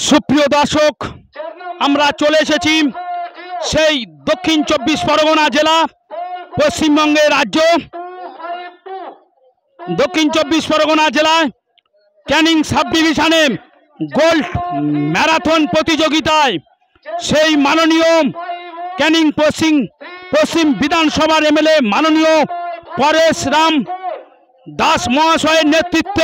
সুপ্রিয় দর্শক, আমরা চলে এসেছি সেই দক্ষিণ 24 পরগনা জেলা, পশ্চিমবঙ্গের রাজ্য। দক্ষিণ 24 পরগনা জেলায় Canning subdivision gold marathon প্রতিযোগিতায় সেই মাননীয় ক্যানিং পশ্চিম বিধানসভার এমএলএ মাননীয় পরেশ রাম দাস মহাশয়ের নেতৃত্বে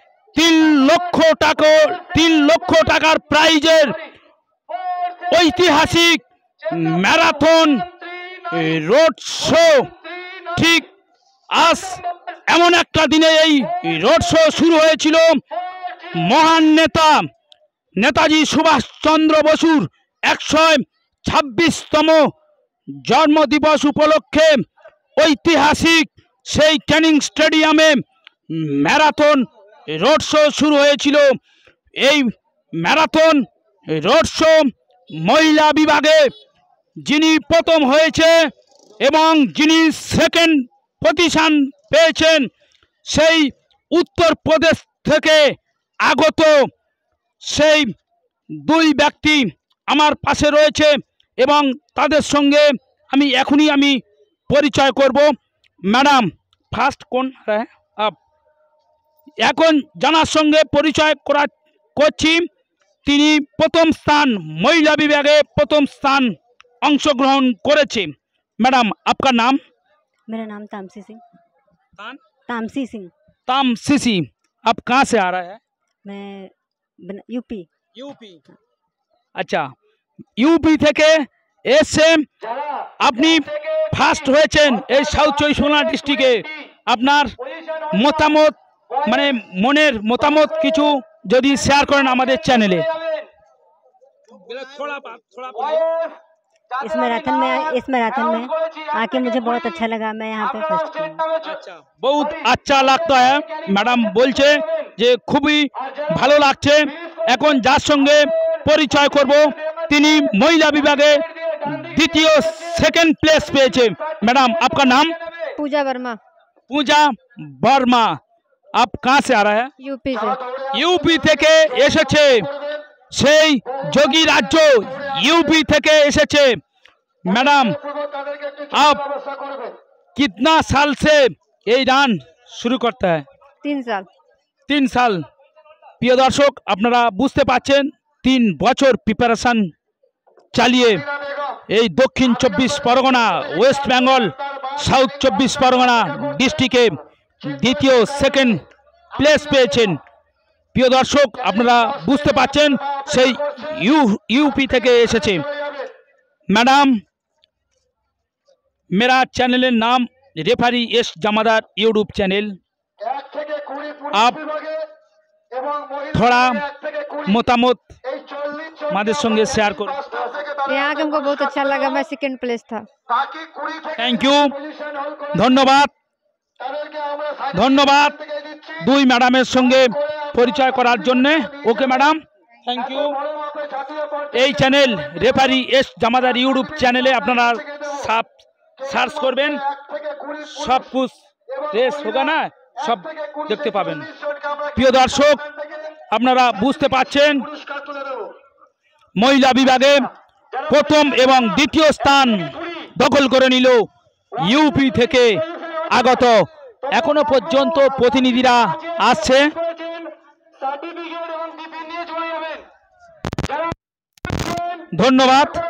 3 লক্ষ টাকার প্রাইজের ঐতিহাসিক ম্যারাথন রোড শো ঠিক আজ এমন একটা দিনে এই রোড শো শুরু হয়েছিল। মহান নেতা নেতাজি সুভাষচন্দ্র বসুর 126তম জন্মদিবস উপলক্ষে ঐতিহাসিক সেই ক্যানিং স্টেডিয়ামে ম্যারাথন রোড শো শুরু হয়েছিল। এই ম্যারাথন রোড শো মহিলা বিভাগে যিনি প্রথম হয়েছে এবং যিনি সেকেন্ড পজিশন পেয়েছেন সেই উত্তরপ্রদেশ থেকে আগত সেই দুই ব্যক্তি আমার পাশে রয়েছে এবং তাদের সঙ্গে আমি এখনই পরিচয় করব। ম্যাডাম ফার্স্ট কোন আপ এখন জানার সঙ্গে পরিচয় করছি। তিনি প্রথম স্থান মহিলা বিভাগে প্রথম স্থাन अंशग्रहण करेছে। मैडम आपका नाम? मेरा नाम तामसी सिंह। तामसी सिंह। तामसी सिंह, आप कहाँ से आ रहा है? मैं यूपी। अच्छा, यूपी থেকে এসে আপনি ফার্স্ট হয়েছেন এই সাউথ চব্বিশ পরগনা ডিস্ট্রিক্টে। আপনার মতামত মানে মনের মতামত কিছু যদি শেয়ার করেন আমাদের চ্যানেলে। इस मैराथन में आके मुझे बहुत अच्छा लगा। मैं यहाँ पे फर्स्ट हूँ। अच्छा, बहुत अच्छा लगता है। मैडम বলছে যে খুবই ভালো লাগছে। এখন যার সঙ্গে পরিচয় করব তিনি মহিলা বিভাগে দ্বিতীয় সেকেন্ড প্লেস পেয়েছে। मैडम आपका नाम? पूजा वर्मा। पूजा वर्मा, आप कहाँ से आ रहा है? यूपी से। यूपी থেকে এসেছে সেই যোগী রাজ্য, यूपी থেকে এসেছে। मैडम आप कितना साल से ये রান শুরু করতে है? 3 साल। 3 साल। প্রিয় দর্শক, আপনারা বুঝতে পাচ্ছেন 3 বছর প্রিপারেশন চালিয়ে এই দক্ষিণ 24 পরগনা, ওয়েস্ট বেঙ্গল, সাউথ 24 পরগনা ডিস্ট্রিক্টে দ্বিতীয় সেকেন্ড প্লেস পেয়েছেন। প্রিয় দর্শক, আপনারা বুঝতে পাচ্ছেন সেই यूपी থেকে এসেছে। मैडम मेरा चैनल नाम referee S Jamadar YouTube channel. आप थोड़ा मतामत हमारे संगे शेयर करो। यहाँ के हमको बहुत अच्छा लगा। मैं सेकंड प्लेस था। थैंक यू, धन्यवाद धन्यवाद দুই ম্যাডামের সঙ্গে পরিচয় করার জন্য। Okay madam, thank you. এই channel referee S Jamadar YouTube চ্যানেলে আপনারা সার্চ করবেন, সব কুছ রেস হোগা না, সব দেখতে পাবেন। প্রিয় দর্শক, আপনারা বুঝতে পাচ্ছেন মহিলা বিভাগে প্রথম এবং দ্বিতীয় স্থান দখল করে নিল ইউপি থেকে আগত এখনো পর্যন্ত প্রতিনিধিরা আসছে। ধন্যবাদ।